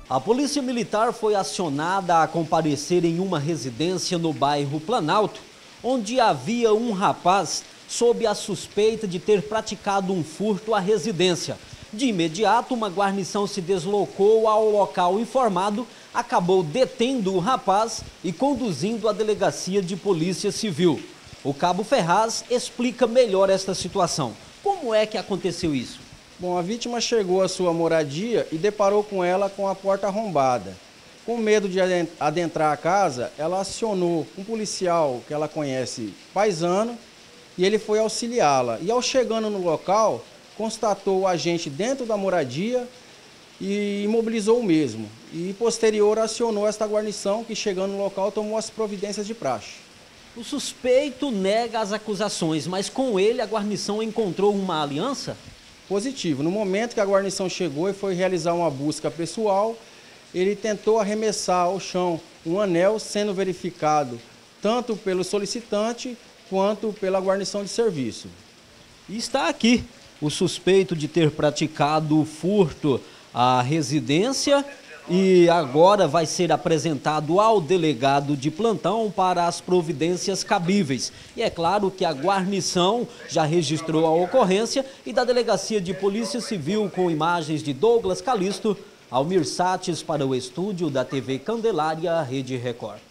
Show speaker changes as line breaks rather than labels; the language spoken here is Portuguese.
A Polícia Militar foi acionada a comparecer em uma residência no bairro Planalto, onde havia um rapaz sob a suspeita de ter praticado um furto à residência. De imediato, uma guarnição se deslocou ao local informado, acabou detendo o rapaz e conduzindo à delegacia de Polícia Civil. O cabo Ferraz explica melhor esta situação. Como é que aconteceu isso?
Bom, a vítima chegou à sua moradia e deparou com ela com a porta arrombada. Com medo de adentrar a casa, ela acionou um policial que ela conhece, paisano, e ele foi auxiliá-la. E ao chegando no local, constatou o agente dentro da moradia e imobilizou o mesmo. E posterior acionou esta guarnição que, chegando no local, tomou as providências de praxe.
O suspeito nega as acusações, mas com ele a guarnição encontrou uma aliança?
Positivo. No momento que a guarnição chegou e foi realizar uma busca pessoal, ele tentou arremessar ao chão um anel, sendo verificado tanto pelo solicitante quanto pela guarnição de serviço.
E está aqui o suspeito de ter praticado o furto à residência e agora vai ser apresentado ao delegado de plantão para as providências cabíveis. E é claro que a guarnição já registrou a ocorrência e da Delegacia de Polícia Civil, com imagens de Douglas Calisto, Almir Sates para o estúdio da TV Candelária, Rede Record.